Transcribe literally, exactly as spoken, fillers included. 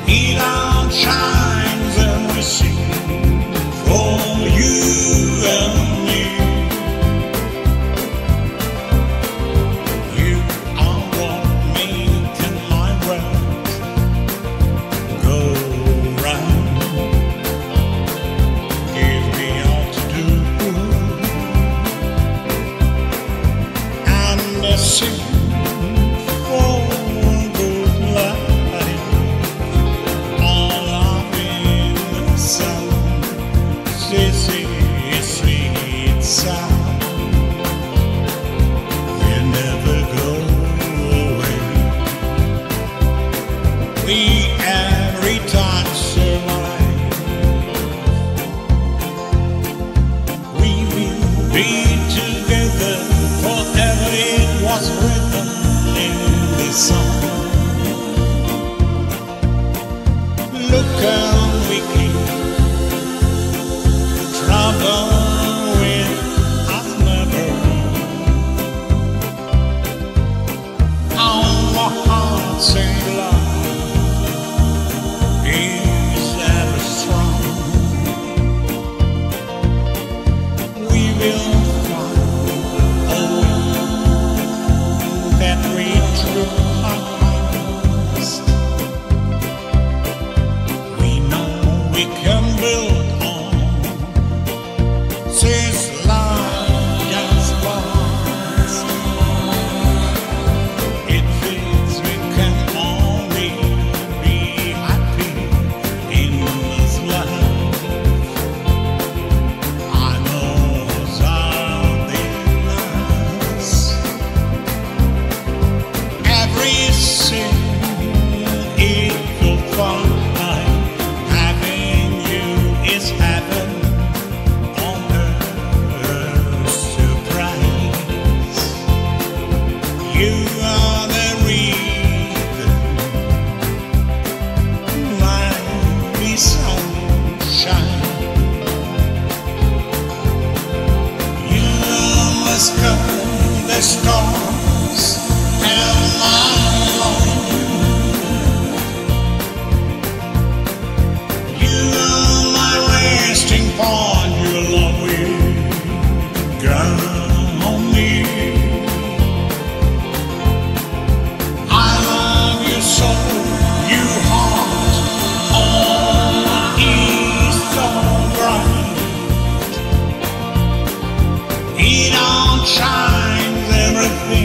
It outshines everything for you and me. You are what making my world go round. Give me all to do and sing for good life. All of in the sound, this is sweet sound. We'll never go away. We every time survive. We will be together forever. It was written in this song. Look how we keep trouble with us never. Our hearts in love is ever strong. We will find a way that we true hearts. We know we can build on this love just last. It feels we can only be happy in this life. I know something else. Everything it will find. Having you is heaven on earth surprise. You are the reason my sunshine. You must come the storms and my love. You are my resting point. You'll always ground on me. I love you so, you heart, all is so bright. It outshines everything